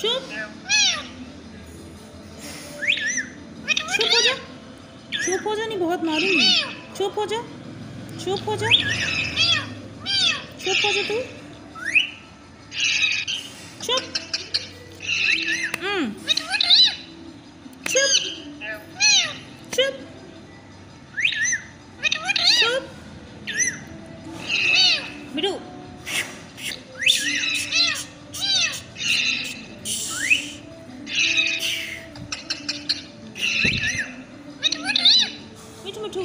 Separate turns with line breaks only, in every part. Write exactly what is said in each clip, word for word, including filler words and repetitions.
चुप चुप हो जा, चुप हो जा, नहीं बहुत मारूंगी। चुप हो जा, चुप हो जा, चुप हो जा तू, चुप हम्म चुप चुप चुप मिठू मिठू मिठू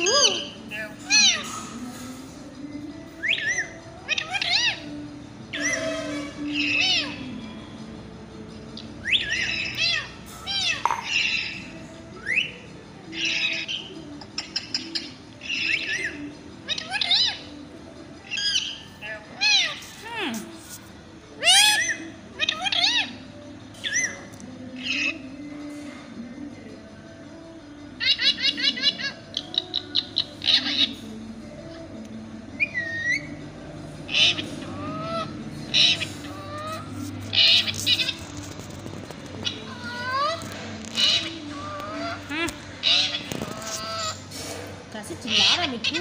कैसे चिल्ला रहा मिठू।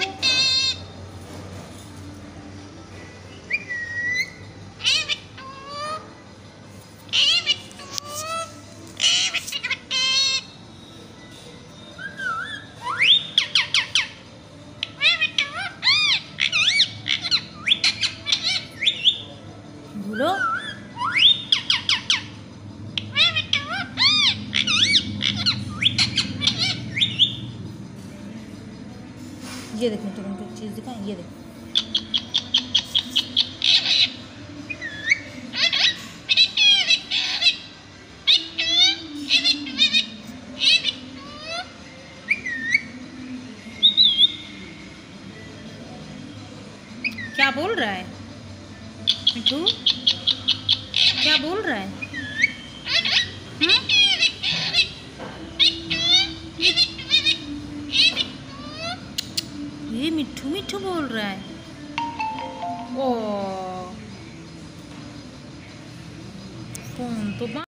भूलो ये देख मिठू, तुमको एक चीज दिखाएं, ये देख। क्या बोल रहा है मिठू, क्या बोल रहा है? हुँ? ये मिठू मिठू बोल रहा है। ओ फोन तो